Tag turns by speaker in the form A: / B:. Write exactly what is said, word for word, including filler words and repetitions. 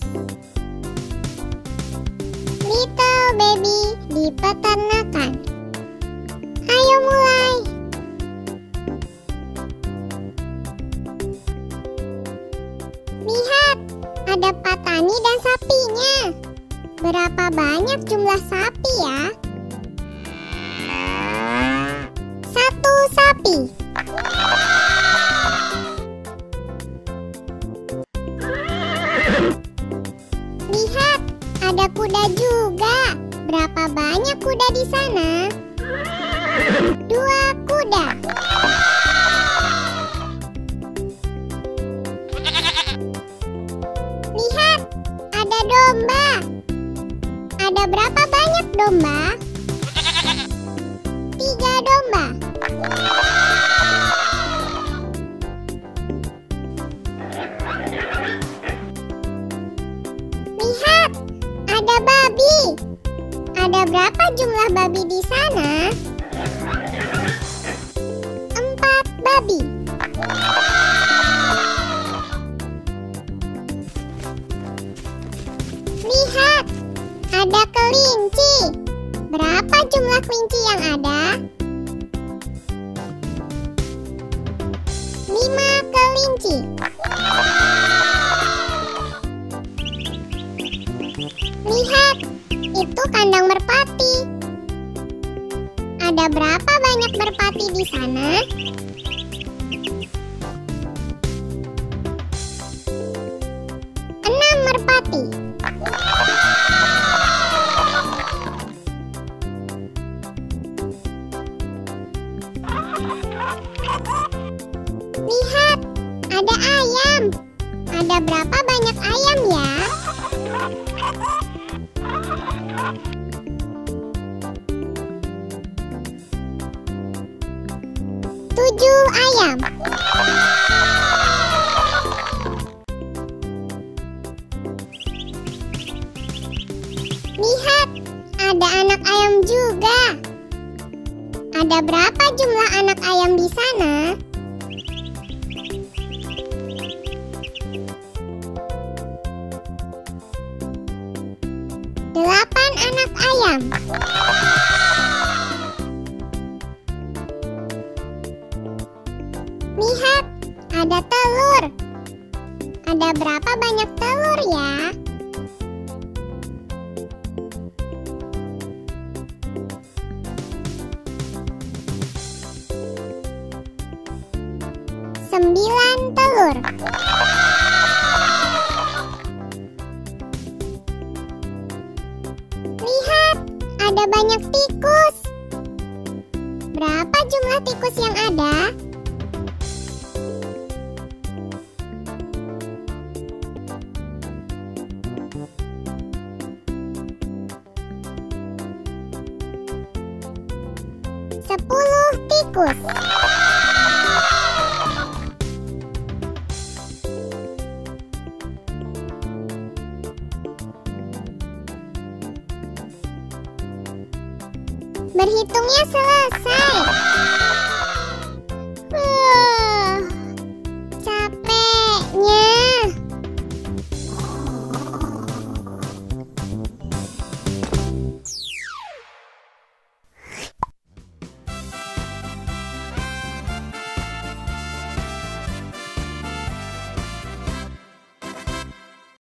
A: Little baby di peternakan. Ayo mulai. Lihat, ada petani dan sapinya. Berapa banyak jumlah sapi ya? Satu sapi. Lihat, ada kuda juga. Berapa banyak kuda di sana? Dua kuda. Lihat, ada domba. Ada berapa banyak domba? Tiga domba. Lihat, ada babi. Ada berapa jumlah babi di sana? Empat babi. Lihat, ada kelinci. Berapa jumlah kelinci yang ada? Lima kelinci. Lihat, itu kandang merpati. Ada berapa banyak merpati di sana? Enam merpati. Lihat, ada ayam. Ada berapa banyak ayam ya? Tujuh ayam. Lihat, ada anak ayam juga. Ada berapa jumlah anak ayam di sana? Delapan anak ayam. Lihat, ada telur. Ada berapa banyak telur ya? Sembilan telur. Lihat, ada banyak tikus. Berapa jumlah tikus yang ada? Sepuluh tikus. Berhitungnya selesai.